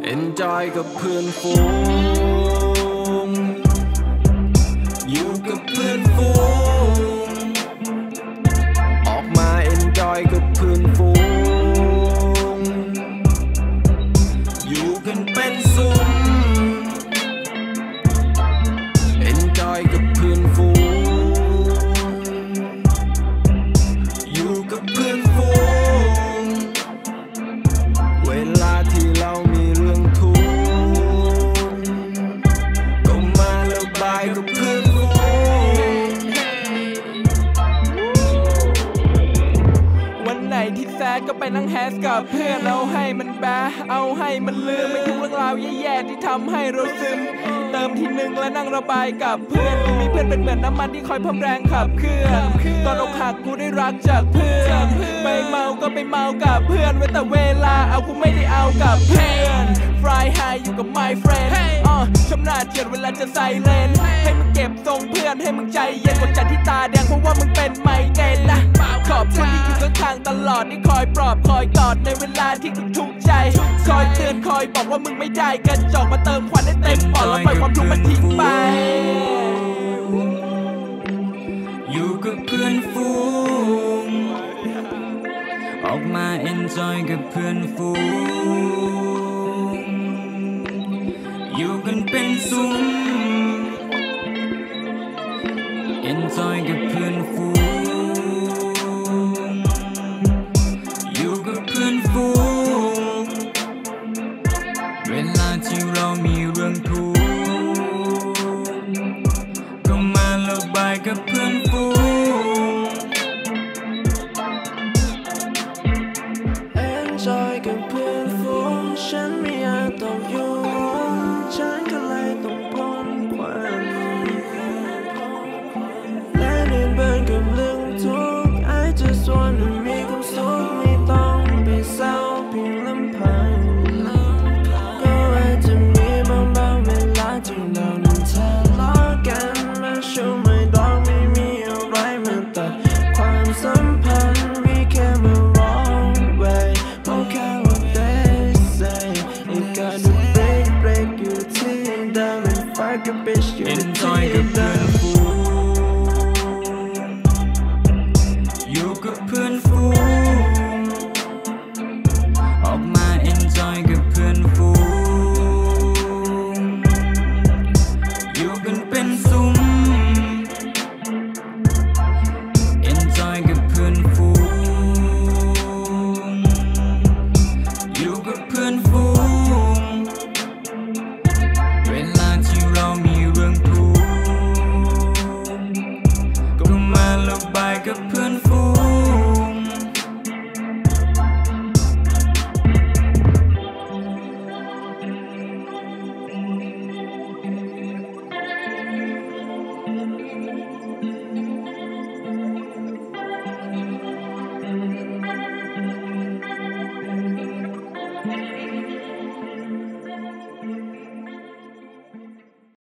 enjoy กับเพื่อนฝูงอยู่กับเพื่อนฝูงออกมา enjoy กับเพื่อนฝูงอยู่กันเป็นซุ้ม enjoy กับเพื่อนฝูงอยู่กับเพื่อนฝูงเวลาที่เรามีเรื่องทุกข์ก็มาระบายกับเพื่อนฝูงวันไหนที่แซดก็ไปนั่งแฮสกับเพื่อนเอาให้มันแบะเอาให้มันลืมไม่ทุกเรื่องราวแย่ๆที่ทำให้เราซึมเติมทีนึงและนั่งระบายกับเพื่อนกูมีเพื่อนเป็นเหมือนน้ำมันที่คอยเพิ่มแรงขับเคลื่อนตอนอกหักกูได้รักจากเพื่อนไม่เมาก็ไปเมากับเพื่อนเว้นแต่เวลาเอากูไม่ได้เอากับเพื่อน Fly high อยู่กับ my friend ชำนาญเจียดเวลาจะใส่เลนให้มึงเก็บทรงเพื่อนให้มึงใจเย็นกดจัดที่ตาแดงเพราะว่ามึงเป็นไมเกรนนะขอบคุณที่อยู่ข้างๆตลอดที่คอยปลอบคอยกอดในเวลาที่กูทุกข์ใจคอยเตือนคอยบอกว่ามึงไม่ได้กระจอกมาเติมควันให้เต็มปอดแล้วปล่อยความทุกข์มันทิ้งไปอยู่กับเพื่อนฝูงออกมา enjoy กับเพื่อนฝูงอยู่กันเป็นซุ้ม enjoy กับเพื่อนฝูงอยู่กับเพื่อนฝูงเวลาที่เรามีเรื่องทุกข์ก็มาระบายกับเพื่อนฝูง enjoy กับเพื่อนฝูงฉันไม่อยากต้องยุ่งฉันก็เลยต้องพ้นควันและเดินเบินกับเรื่องทุกข์ I just wanna มีความสุขไม่ต้องไปเศร้าเพียงลำพังก็อาจจะมีบางเวลาที่เรานั้นทะเลาะกันและช่วงไม่ต้องไม่มีอะไรมาตัดความสัมพันธ์มีแค่มาร้องเว้ยDon't care what they say You gotta break อยู่ที่เดิม and fuck a bitch อยู่ที่เดิม enjoy กับเพื่อนฝูงอยู่กับเพื่อนฝูงออกมา enjoy กับเพื่อนฝูงอยู่กันเป็นซุ้ม enjoy กับเพื่อนฝูงอยู่กับเพื่อนฝูงเวลาที่เรามีเรื่องทุกข์ก็มาระบายกับเพื่อน